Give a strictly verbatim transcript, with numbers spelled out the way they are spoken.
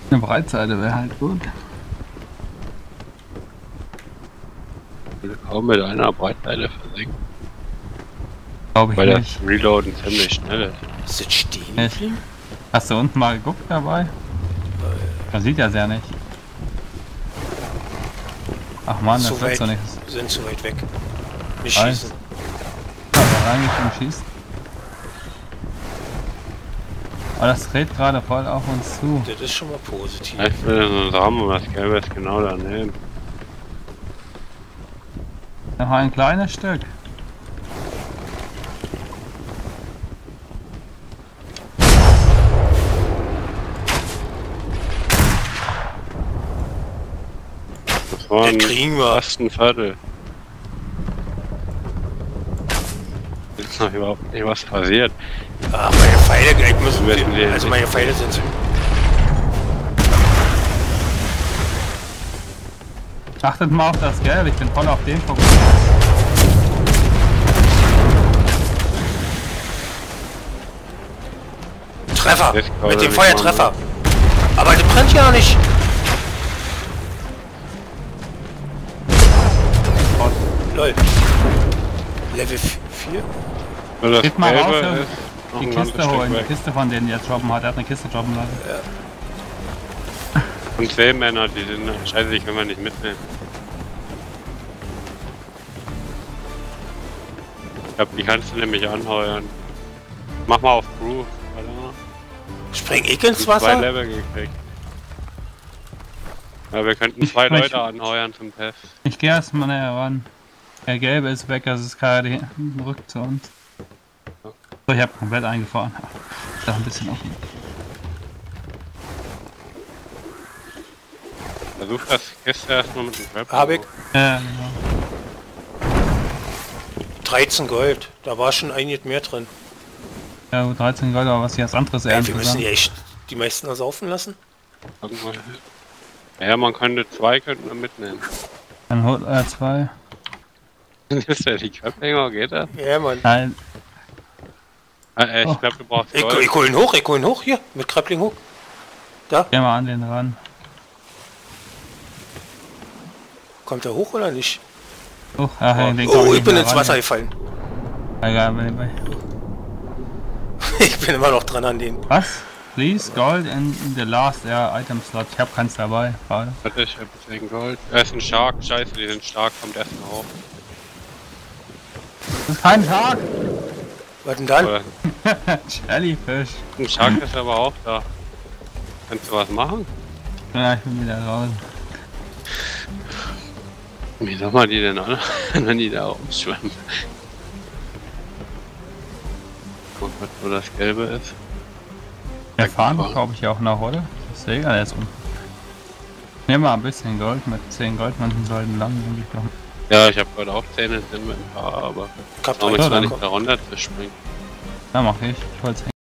Eine Breitseite wäre halt gut. Ich will kaum mit einer Breitseite versenken. Glaube ich Weil nicht. das Reloaden ziemlich schnell ist. Ist das stehen Echt? geblieben? Hast du unten mal geguckt dabei? Man sieht ja sehr nicht. Ach man, das Zu wird weit, so nichts. wir sind zu weit weg. Nicht Weiß. schießen. Aber eigentlich schon schießt. Aber das dreht gerade voll auf uns zu. Das ist schon mal positiv. Ich will so einen Rahmen und das Gelbe ist genau daneben. Noch ein kleines Stück. Das war Den ein kriegen wir. fast ein Viertel. Ist noch überhaupt nicht was passiert. Ah, meine Pfeile gleich müssen Wir wissen wir. den Also nicht. meine Pfeile sind. Achtet mal auf das Gelb, ich bin voll auf den fokussiert. Treffer! Jetzt kann Mit er dem nicht Feuertreffer! Aber das brennt ja nicht! Lol. Level vier? Nur das Geht mal raus, Gelbe ja. ist noch Die ein ganzes Kiste Stück holen, die weg. Kiste von denen, die jetzt droppen hat. Er hat eine Kiste droppen lassen. Und Seemänner, die sind scheiße, die können wir nicht mitnehmen. Ich glaube, die kannst du nämlich anheuern. Mach mal auf Crew. Warte mal. Spring ich ins Zwei Wasser? Level gekriegt. Ja, wir könnten zwei Ich- Leute anheuern zum Test. Ich gehe erstmal näher ran. Der Gelbe ist weg, also ist gerade hinten rückt zu uns. So, ich habe komplett eingefahren. Ist doch ein bisschen offen. Versuch das Kiste erstmal mit dem Trap. Hab ich. Ja, genau. dreizehn Gold. Da war schon einiges mehr drin. Ja, gut, dreizehn Gold, aber was hier als anderes Ey, ernten wir müssen die echt die meisten ersaufen lassen. Ja, man könnte zwei könnten wir mitnehmen. Dann holt er zwei. Ist der die Köpfinger, geht das? Ja, Mann. Nein, Äh, ich Oh. glaube, du brauchst Ich, Gold. ich hol ihn hoch, ich hol ihn hoch. Hier, mit Krabling hoch. Da. geh mal an den ran. Kommt er hoch oder nicht? Oh, ach, Oh. den komm Oh, ich nicht bin mehr ins ran. Wasser gefallen. Egal, bei- bei- Ich bin immer noch dran an den. Was? Please, Gold in the last air item slot. Ich hab keins dabei, gerade. Warte, ich hab deswegen Gold. Er ist ein Shark, scheiße, die sind stark, kommt erstmal hoch. Das ist kein Shark! Was denn dann? Aber Jellyfish. ein Shark ist aber auch da. Kannst du was machen? Ja, ich bin wieder raus. Wie soll man die denn an, wenn die da aufschwimmen? Guck mal, wo das Gelbe ist. Wir fahren fahren. glaube ich auch noch, oder? Ich sehe ja jetzt unten. Nehmen wir ein bisschen Gold mit zehn Goldmünzen sollten lang, denke ich doch. Ja, ich habe gerade auch Zähne, sind wir ein paar, aber Ich hab auch mit Ja, zwar dann- nicht da runter zu springen. Ja, mach ich. Ich hol's